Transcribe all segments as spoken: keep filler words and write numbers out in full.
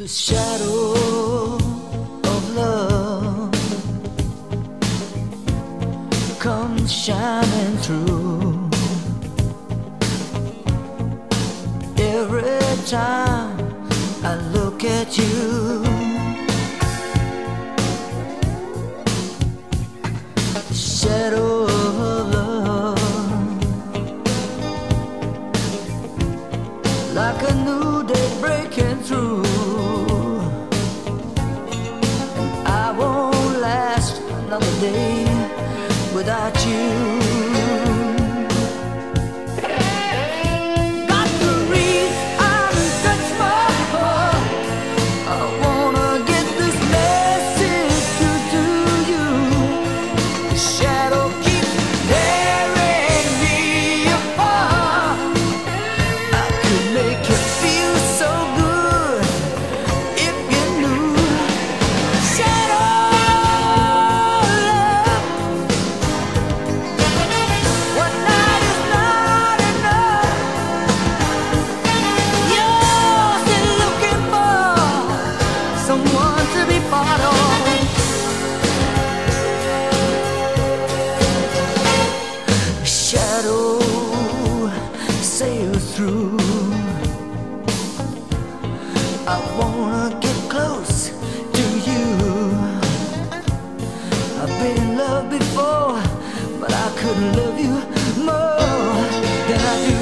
The shadow of love comes shining through every time I look at you. The shadow of love, like a new day breaking through. Another day without you. Got to reach out and touch my heart. I wanna get this message through to you. The shadow keeps tearing me apart. I could make you feel so good if you knew. Shadow. Someone to be part of. Shadow sail through. I wanna get close to you. I've been in love before, but I couldn't love you more than I do.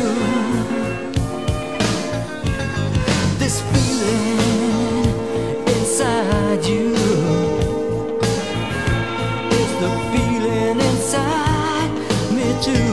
This feeling inside you is the feeling inside me too.